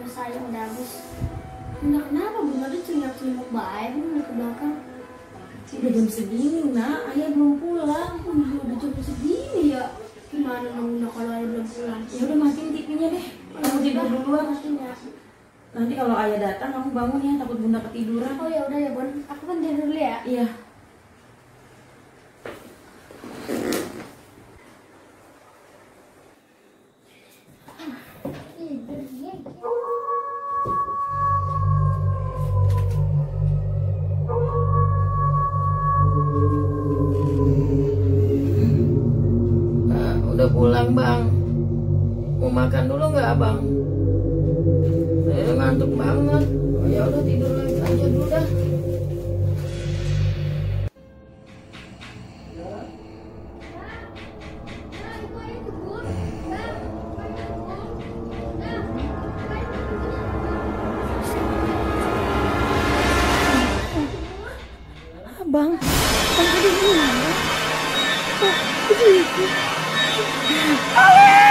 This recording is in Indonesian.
sayur saya udah habis. Bunda kenapa? Bunda tuh celingak-celingak baik, Bunda ke belakang. Udah jam segini, nak. Ayah belum pulang. Udah jam segini ya. Gimana Bunda kalau ayah belum pulang? Ya udah matiin TV-nya deh. Kamu tidur duluan. Matiin ya. Nanti kalau ayah datang kamu bangun ya, takut bunda ketiduran. Oh ya udah ya Bun, aku kan tidur dulu ya. Iya. Nah, udah pulang bang. Mau makan dulu nggak abang? Saya ngantuk banget. Oh, ya udah tidur lagi aja dulu dah. Abang, tadi gimana? Oh, begitu.